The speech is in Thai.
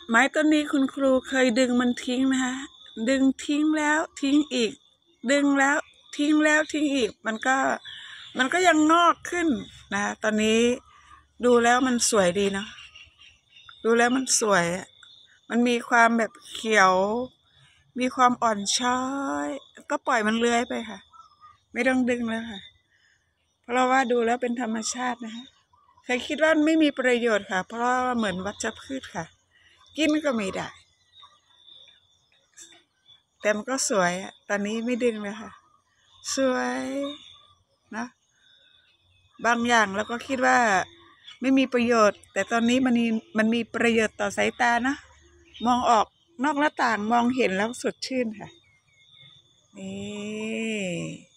ไม้ต้นนี้คุณครูเคยดึงมันทิ้งนะคะดึงทิ้งแล้วทิ้งอีก ดึงแล้วทิ้งแล้วทิ้งอีกมันก็ยังงอกขึ้นนะตอนนี้ดูแล้วมันสวยดีเนาะดูแล้วมันสวยมันมีความแบบเขียวมีความอ่อนช้อยก็ปล่อยมันเลื้อยไปค่ะไม่ต้องดึงแล้วค่ะเพราะว่าดูแล้วเป็นธรรมชาตินะคะเคยคิดว่าไม่มีประโยชน์ค่ะเพราะว่าเหมือนวัชพืชค่ะกินก็ไม่ได้แต่มันก็สวยตอนนี้ไม่ดึงเลยค่ะสวยนะบางอย่างเราก็คิดว่าไม่มีประโยชน์แต่ตอนนี้มันมีประโยชน์ต่อสายตานะมองออกนอกหน้าต่างมองเห็นแล้วสดชื่นค่ะนี่